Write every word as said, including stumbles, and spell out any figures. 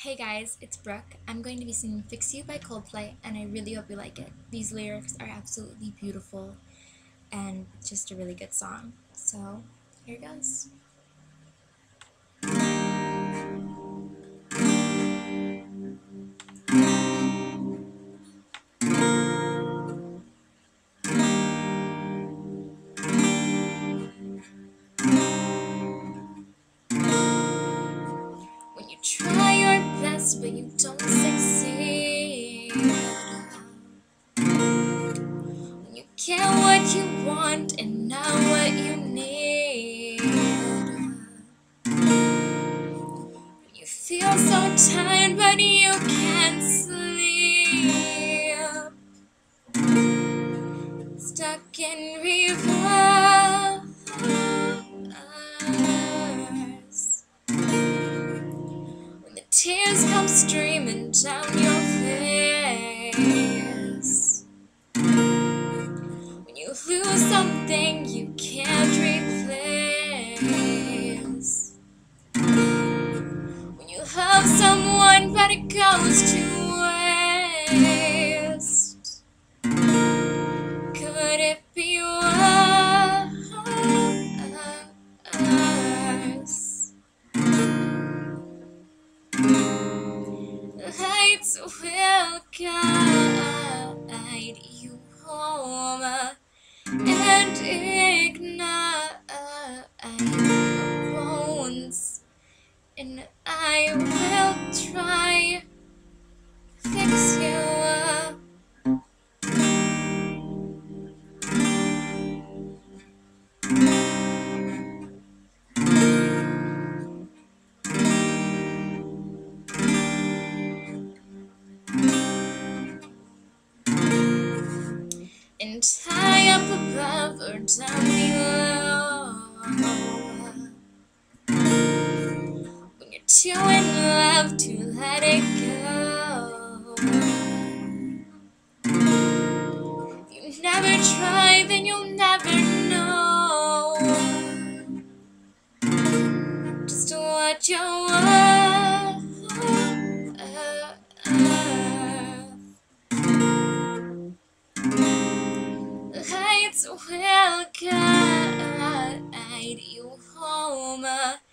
Hey guys, it's Brooke. I'm going to be singing Fix You by Coldplay, and I really hope you like it. These lyrics are absolutely beautiful, and it's just a really good song. So, here goes. When you try your best but you don't succeed, when you get what you want and not what you need, when you feel so tired but you can't sleep, stuck in reverse, tears come streaming down your face, when you lose something you can't replace, when you love someone but it goes to waste. Could it be worse? Lights will guide you home and ignite your bones, and I will try to fix you up. And high up above or down below, when you're too in love to let it go, if you never try then you'll never know just what you're worth. Lights will guide you home